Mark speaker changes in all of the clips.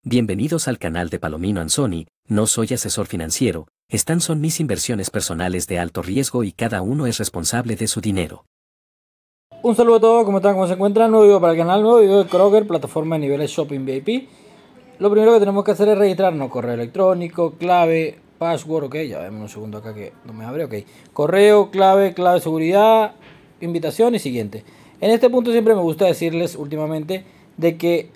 Speaker 1: Bienvenidos al canal de Palomino Anzoni. No soy asesor financiero, estas son mis inversiones personales de alto riesgo y cada uno es responsable de su dinero.
Speaker 2: Un saludo a todos, ¿cómo están? ¿Cómo se encuentran? Nuevo video para el canal, nuevo video de Kroger, plataforma de niveles Shopping VIP. Lo primero que tenemos que hacer es registrarnos, correo electrónico, clave, password, ok, ya vemos un segundo acá que no me abre, ok. Correo, clave de seguridad, invitación y siguiente. En este punto siempre me gusta decirles últimamente de que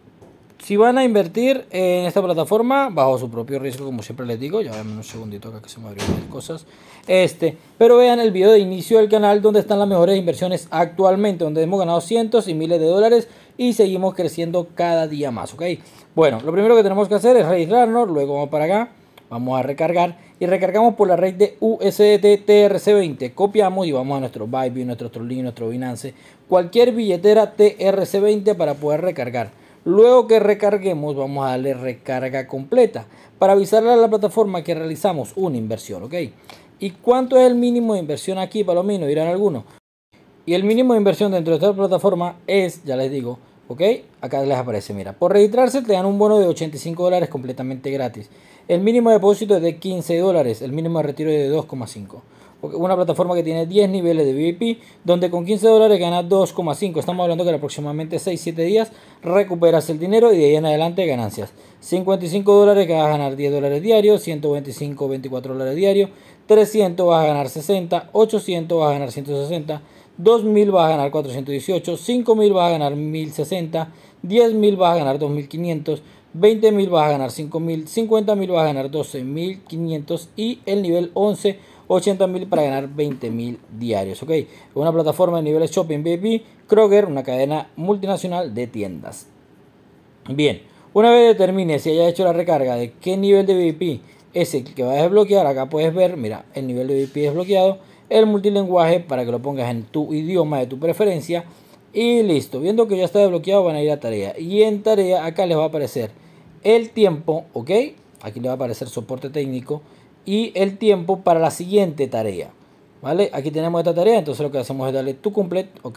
Speaker 2: si van a invertir en esta plataforma, bajo su propio riesgo, como siempre les digo, ya vean un segundito acá que se me abrieron las cosas. Pero vean el video de inicio del canal donde están las mejores inversiones actualmente, donde hemos ganado cientos y miles de dólares y seguimos creciendo cada día más, ¿ok? Bueno, lo primero que tenemos que hacer es registrarnos, luego vamos para acá, vamos a recargar y recargamos por la red de USDT TRC20. Copiamos y vamos a nuestro Bybit, nuestro Trolling, nuestro Binance, cualquier billetera TRC20 para poder recargar. Luego que recarguemos, vamos a darle recarga completa para avisarle a la plataforma que realizamos una inversión, ¿ok? ¿Y cuánto es el mínimo de inversión aquí, Palomino? Dirán algunos. Y el mínimo de inversión dentro de esta plataforma es, ya les digo, ¿ok? Acá les aparece, mira, por registrarse te dan un bono de 85 dólares completamente gratis. El mínimo de depósito es de 15 dólares, el mínimo de retiro es de 2,5. Una plataforma que tiene 10 niveles de VIP, donde con 15 dólares ganas 2,5. Estamos hablando que en aproximadamente 6-7 días recuperas el dinero y de ahí en adelante ganancias. 55 dólares que vas a ganar 10 dólares diarios, 125, 24 dólares diarios, 300 vas a ganar 60, 800 vas a ganar 160, 2000 vas a ganar 418, 5000 vas a ganar 1060, 10.000 vas a ganar 2500, 20.000 vas a ganar 5.000, 50.000 vas a ganar 12.500 y el nivel 11 80.000 para ganar 20.000 diarios, ok. Una plataforma de niveles Shopping VIP, Kroger, una cadena multinacional de tiendas. Bien, una vez determine si hayas hecho la recarga de qué nivel de VIP es el que vas a desbloquear, acá puedes ver, mira, el nivel de VIP desbloqueado, el multilingüe para que lo pongas en tu idioma de tu preferencia y listo. Viendo que ya está desbloqueado, van a ir a tarea y en tarea acá les va a aparecer el tiempo, ok. Aquí les va a aparecer soporte técnico y el tiempo para la siguiente tarea, ¿vale? Aquí tenemos esta tarea, entonces lo que hacemos es darle to complete, ok,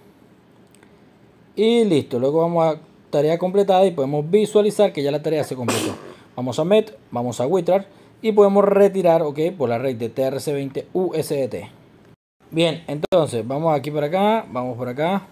Speaker 2: y listo. Luego vamos a tarea completada y podemos visualizar que ya la tarea se completó. Vamos a MET, vamos a Withdraw y podemos retirar, ok, por la red de TRC20 USDT. Bien, entonces vamos aquí para acá, vamos por acá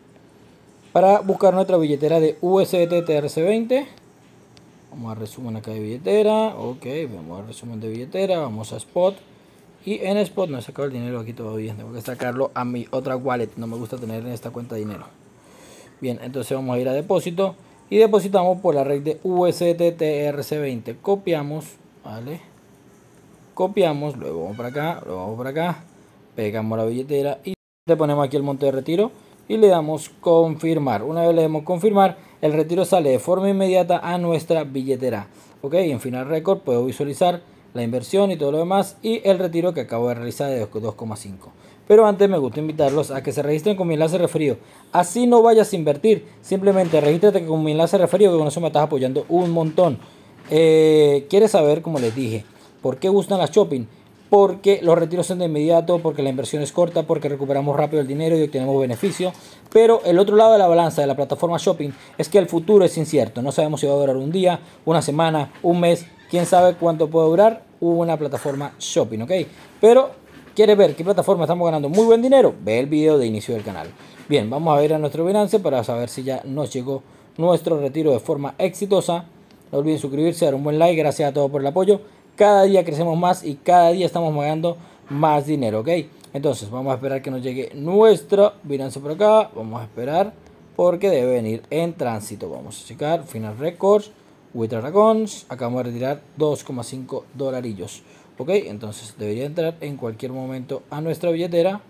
Speaker 2: para buscar nuestra billetera de USDT TRC20. Vamos a resumen acá de billetera, ok, vamos a resumen de billetera, vamos a Spot. Y en Spot no he sacado el dinero aquí todavía, tengo que sacarlo a mi otra wallet, no me gusta tener en esta cuenta dinero. Bien, entonces vamos a ir a depósito y depositamos por la red de USDT TRC20. Copiamos, ¿vale? Copiamos, luego vamos para acá, luego vamos para acá, pegamos la billetera y le ponemos aquí el monto de retiro y le damos confirmar. Una vez le damos confirmar, el retiro sale de forma inmediata a nuestra billetera. Ok, en Final Record puedo visualizar la inversión y todo lo demás y el retiro que acabo de realizar de 2,5. Pero antes me gusta invitarlos a que se registren con mi enlace referido. Así no vayas a invertir, simplemente regístrate con mi enlace referido que con eso me estás apoyando un montón. ¿Quieres saber, como les dije, por qué gustan las shopping? Porque los retiros son de inmediato, porque la inversión es corta, porque recuperamos rápido el dinero y obtenemos beneficio. Pero el otro lado de la balanza de la plataforma shopping es que el futuro es incierto. No sabemos si va a durar un día, una semana, un mes, quién sabe cuánto puede durar una plataforma shopping, ¿ok? Pero ¿quieres ver qué plataforma estamos ganando muy buen dinero? Ve el video de inicio del canal. Bien, vamos a ir a nuestro Binance para saber si ya nos llegó nuestro retiro de forma exitosa. No olviden suscribirse, dar un buen like, gracias a todos por el apoyo. Cada día crecemos más y cada día estamos ganando más dinero, ¿ok? Entonces vamos a esperar que nos llegue nuestro Binance por acá. Vamos a esperar porque debe venir en tránsito. Vamos a checar Final Records, Withdraw Accounts. Acabamos de retirar 2,5 dolarillos, ¿ok? Entonces debería entrar en cualquier momento a nuestra billetera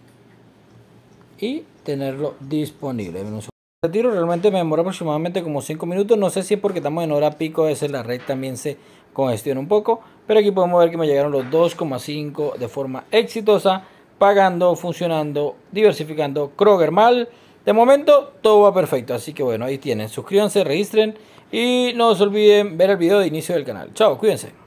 Speaker 2: y tenerlo disponible. El retiro realmente me demora aproximadamente como 5 minutos. No sé si es porque estamos en hora pico, a veces la red también se congestiona un poco, pero aquí podemos ver que me llegaron los 2,5 de forma exitosa, pagando, funcionando, diversificando. Kroger mal, de momento todo va perfecto, así que bueno, ahí tienen, suscríbanse, registren y no se olviden ver el video de inicio del canal. Chao, cuídense.